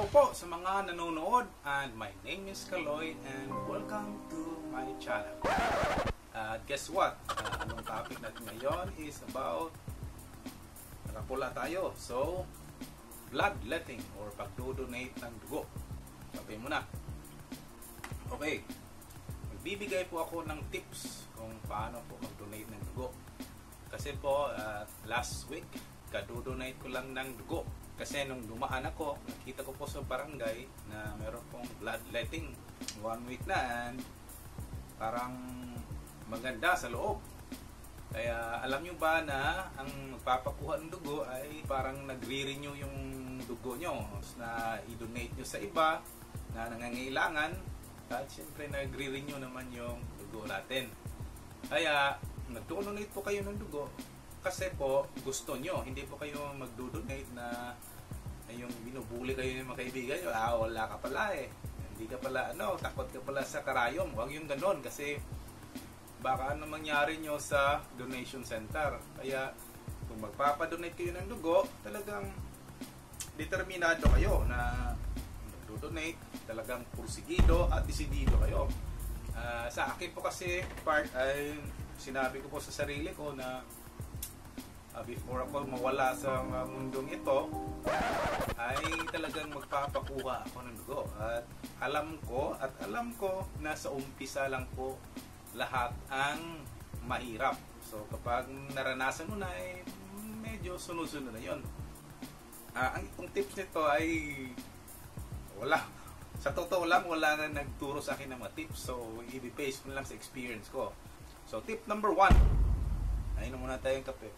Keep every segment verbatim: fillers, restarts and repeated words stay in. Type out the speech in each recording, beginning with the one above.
po sa mga nanonood, and my name is Kaloy and welcome to my channel. At uh, guess what? Uh, anong topic natin ngayon is about nakapula tayo. So, bloodletting or pagdodonate ng dugo. Sabi mo na. Okay. Magbibigay po ako ng tips kung paano po mag-donate ng dugo. Kasi po, uh, last week, kadodonate ko lang ng dugo. Kasi nung dumaan ako, nakita ko po sa barangay na meron pong bloodletting. One week na and parang maganda sa loob. Kaya alam nyo ba na ang magpapakuha ng dugo ay parang nagre-renew yung dugo nyo na i-donate nyo sa iba na nangangailangan at syempre nagre-renew naman yung dugo natin. Kaya nag-donate po kayo ng dugo kasi po gusto nyo, hindi po kayo mag-donate na yung binubuli kayo ng mga kaibigan nyo, ah wala ka pala eh, hindi ka pala ano, takot ka pala sa karayom. Huwag yung ganon kasi baka ano mangyari nyo sa donation center. Kaya kung magpapadonate kayo ng dugo, talagang determinado kayo na mag-donate, talagang pursigido at desidido kayo. Uh, sa akin po kasi part ay sinabi ko po sa sarili ko na uh, before ako mawala sa uh, mundong ito ay talagang magpapakuha ako ng dugo. At alam ko at alam ko na sa umpisa lang po lahat ang mahirap. So kapag naranasan mo na ay medyo sunod-sunod na yun. Uh, ang itong tips nito ay wala. Sa totoo lang, wala na nagturo sa akin ng mga tips. So i-base mo lang sa experience ko. So tip number one. Ayun muna tayong kape.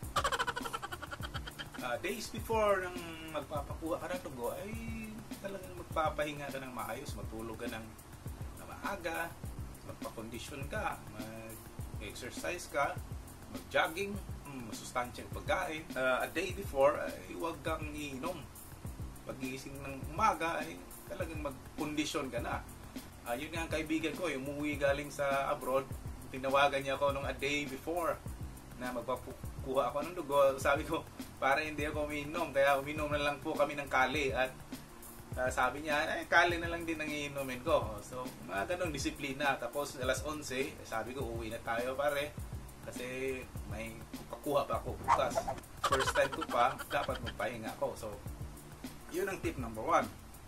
Uh, days before nang magpapakuha ka ng dugo ay talagang magpapahinga ka ng maayos, matulog ka ng, ng maaga, magpa-condition ka, mag-exercise ka, mag-jogging, masustansyang pagkain. Uh, a day before ay huwag kang iinom. Pag-iising ng umaga ay talagang mag-condition ka na. Uh, yun nga ang kaibigan ko, yung umuwi galing sa abroad, tinawagan niya ako nung a day before na magpapakuha ako ng dugo. Sabi ko, para hindi ako umiinom, kaya uminom na lang po kami ng kali. At uh, sabi niya, eh, kali na lang din ang iinumin ko. So, mga ganong disiplina. Tapos, alas onse, sabi ko, uwi na tayo pare. Kasi may pakuha pa ako bukas. First time ko pa, dapat magpahinga ako. So, yun ang tip number one.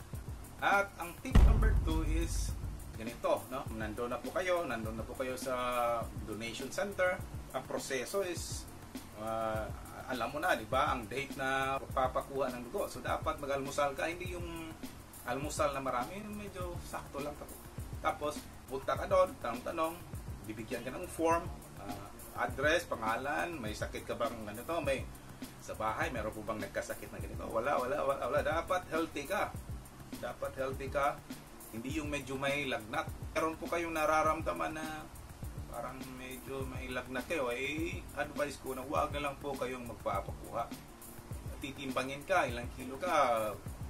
At ang tip number two is ganito, no? Nandun na po kayo, nandun na po kayo sa donation center. Ang proseso is uh, alam mo na, di ba, ang date na papakuha ng dugo. So dapat mag-almusal ka, hindi yung almusal na marami, medyo sakto lang. Tapos punta ka doon, tanong-tanong, bibigyan ka ng form, uh, address, pangalan, may sakit ka bang ganito, may sa bahay, meron po bang nagkasakit na ganito? Wala, wala, wala, wala. Dapat healthy ka. Dapat healthy ka. Hindi yung medyo may lagnat. Meron po kayong nararamdaman na parang medyo may lagnat kayo, eh, advice ko na huwag na lang po kayong magpapakuha. Titimbangin ka, ilang kilo ka,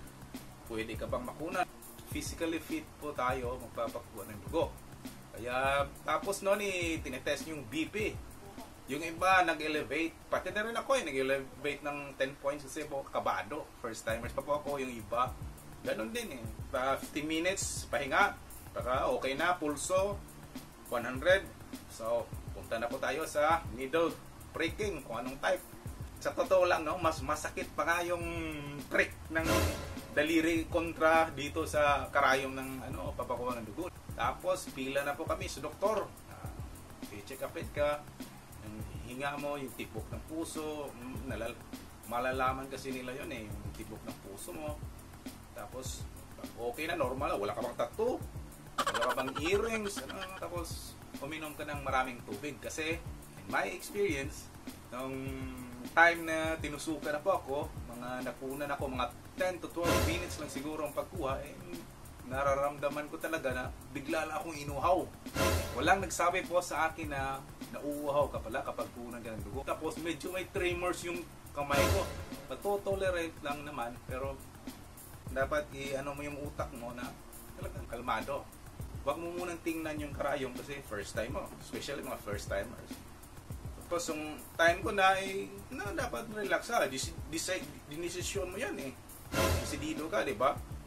pwede ka bang makuna. Physically fit po tayo magpapakuha ng dugo. Kaya tapos noon eh, tinetest yung B P. Yung iba nag-elevate, pati na rin ako eh, nag-elevate ng ten points kasi po kabado. First timers pa po ako, yung iba. Ganon din eh. fifteen minutes, pahinga, baka okay na, pulso, one hundred. So, punta na po tayo sa needle pricking, kung anong type. Sa totoo lang, no, mas masakit pa nga yung prick ng daliri kontra dito sa karayom ng ano, papakuha ng dugo. Tapos, pila na po kami sa doktor. Uh, I-check up it ka. Yung hinga mo, yung tibok ng puso. Nalal malalaman kasi nila yun eh, yung tibok ng puso mo. Tapos, okay na, normal. Wala ka bang tattoo. Wala ka bang earrings. Ano, tapos, uminom ka ng maraming tubig kasi in my experience nung time na tinusukan na po ako, mga napunan ako mga ten to twelve minutes lang siguro ang pagkuha, eh, nararamdaman ko talaga na bigla lang akong inuhaw. Walang nagsabi po sa akin na nauuhaw ka pala kapag punan ka ng dugo. Tapos medyo may tremors yung kamay ko. Matotolerate lang naman pero dapat i-ano mo yung utak mo na talagang kalmado. Huwag mo munang tingnan yung karayom kasi first time mo, especially mga first timers. Tapos yung time ko na ay na dapat relax ka, decision mo yan eh. Decidido ka, di ba?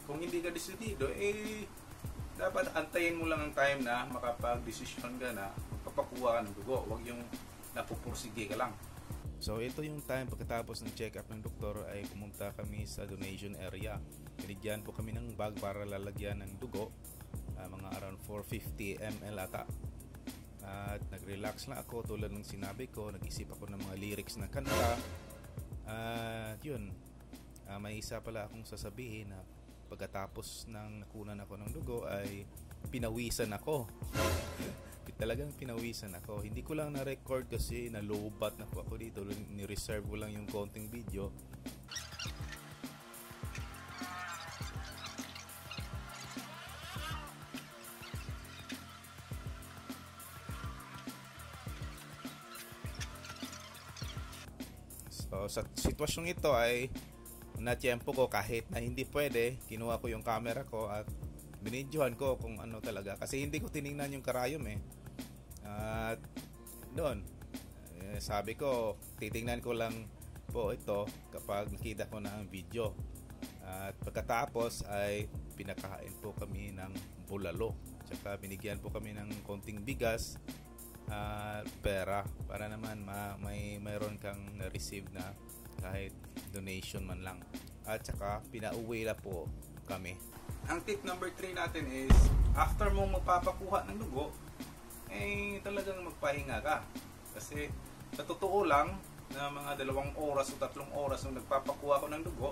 Kung hindi ka desidido, eh, dapat antayin mo lang ang time na makapag-desisyon ka na magpapakuha ka ng dugo. Huwag yung napupursige ka lang. So ito yung time pagkatapos ng check-up ng doktor ay pumunta kami sa donation area. Binigyan po kami ng bag para lalagyan ng dugo, uh, mga around four hundred fifty milliliters ata. At nag-relax lang ako tulad ng sinabi ko, nag-isip ako ng mga lyrics ng kanta. At yun, uh, may isa pala akong sasabihin na pagkatapos ng nakunan ako ng dugo ay pinawisan ako. Talagang pinawisan ako. Hindi ko lang na-record kasi na-lowbat na po ako dito. Ni-reserve ko lang yung konting video. So, sa sitwasyong ito ay na-tiyempo ko kahit na hindi pwede. Kinuha ko yung camera ko at binidyohan ko kung ano talaga. Kasi hindi ko tiningnan yung karayom eh. At doon, eh, sabi ko, titingnan ko lang po ito kapag nakita ko na ang video. At pagkatapos ay pinakain po kami ng bulalo. Tsaka binigyan po kami ng konting bigas at pera para naman ma may mayroon kang na-receive na kahit donation man lang. At tsaka pinauwi na po kami. Ang tip number three natin is, after mong magpapakuha ng dugo, eh talagang magpahinga ka. Kasi sa totoo lang, na mga dalawang oras o tatlong oras nung nagpapakuha ko ng dugo,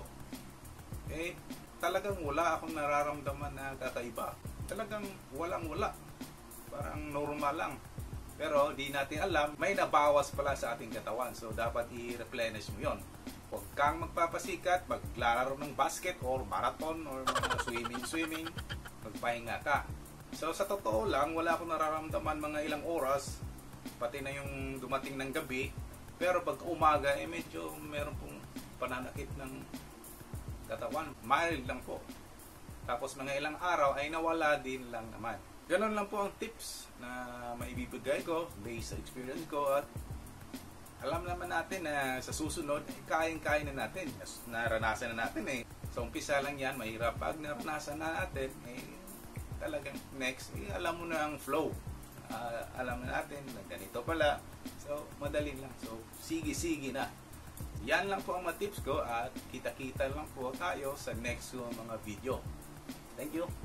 eh talagang wala akong nararamdaman na kakaiba. Talagang walang wala. Parang normal lang. Pero di natin alam, may nabawas pala sa ating katawan. So dapat i-replenish mo yon. Huwag kang magpapasikat, maglalaro ng basket or marathon or swimming-swimming, magpahinga ka. So sa totoo lang, wala akong nararamdaman mga ilang oras, pati na yung dumating ng gabi. Pero pag umaga, eh medyo meron pong pananakit ng katawan. Mild lang po. Tapos mga ilang araw ay nawala din lang naman. Ganon lang po ang tips na maibibigay ko based sa experience ko at alam naman natin na sa susunod, eh, kain-kain na natin. Naranasan na natin eh. So, umpisa lang yan, mahirap. Pag naranasan na natin, eh, talagang next, eh, alam mo na ang flow. Uh, alam na natin na ganito pala. So, madali lang. So, sige-sige na. Yan lang po ang mga tips ko at kita-kita lang po tayo sa next uh, mga video. Thank you.